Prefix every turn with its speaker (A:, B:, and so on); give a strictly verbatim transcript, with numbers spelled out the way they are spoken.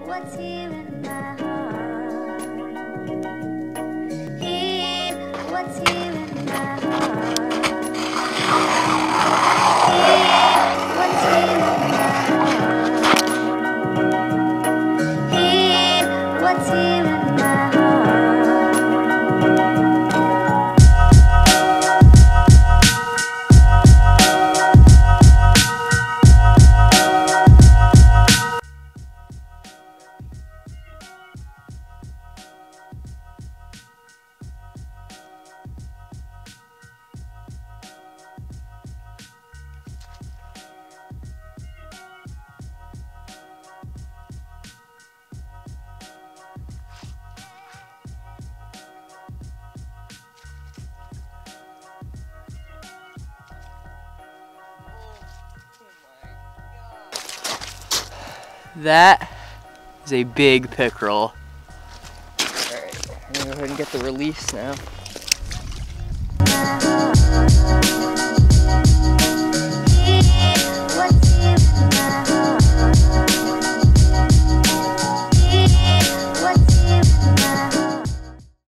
A: what's here in my heart. Hear what's here in my heart. Hear what's here in my heart. Hear what's here in my heart.
B: That is a big pickerel.
C: Alright, I'm gonna go ahead and get the release now.